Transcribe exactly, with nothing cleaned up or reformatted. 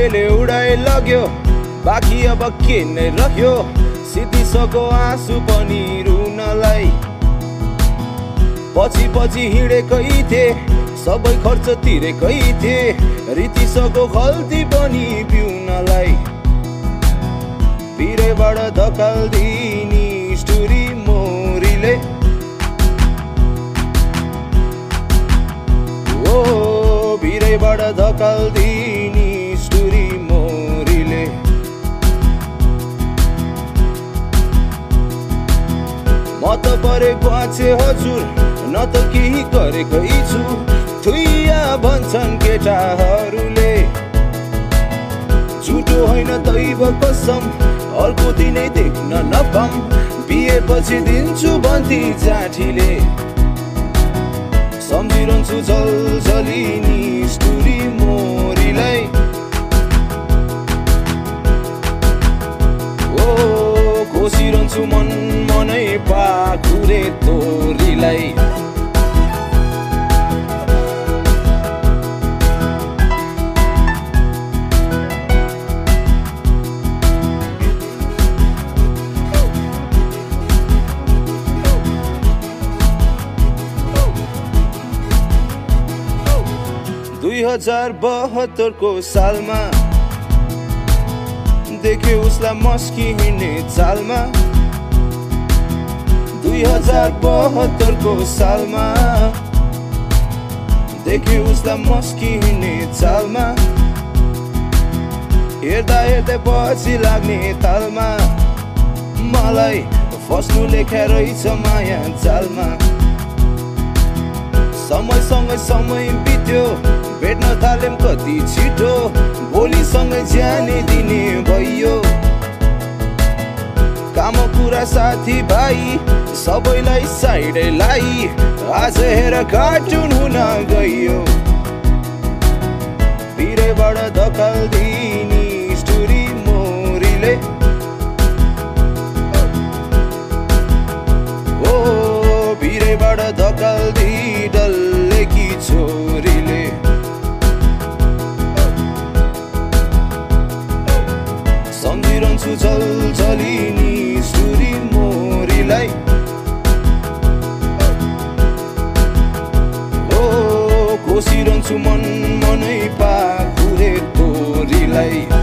साथीले उडाइ लग्यो बाँकी अब के नै रह्यो सिद्धिसको आँसु पनि रुनलाई पछि पछि हिँडेकै थिए सबै खर्च तिरेकै थिए रितिसको खल्ती पनि पिउनलाई भिरैबाट धकाल्दिनी स्टोरी मोरीले ओ भिरैबाट धकाल्दिनी स्टोरी मोरीले म त परे बाँचे हजुर न त केही गरेकै छु थुइया भन्छन् केटाहरूले झुटो होइन दैव कसम अर्को दिनै देख्न नपाऊँ बिहेपछि दिन्छु भन्थे जाठीले सम्झिरहन्छु झलझलिनी स्टोरी मोरीलाई ओ खोसिरहन्छु मन मनै पाखुरे तोरीलाई दुई हजार बहत्तर को सालमा देखे उसलाई मस्की हिँड्ने चालमा दुई हजार बहत्तर को सालमा देखे उसलाई मस्की हिँड्ने चालमा हेर्दा हेर्दै पछि लाग्ने तालमा मलाई फस्नु लेख्या रहेछ माया जालमा समयसँगै समय बित्यो भेट्न थाल्यौं कति छिटो भोलिसँगै ज्यानै दिने भयो काम कुरा साथी भाइ सबैलाई साइडै लाई आज हेर कार्टुन हुन गयो भिरैबाट धकाल्दिनी स्टोरी मोरीले ओ भिरैबाट धकाल्दी डल्लेकी छोरीले सम्झिरहन्छु झलझलिनी स्टोरी मोरीलाई ओ खोसिरहन्छु मन मनै पाखुरे तोरीलाई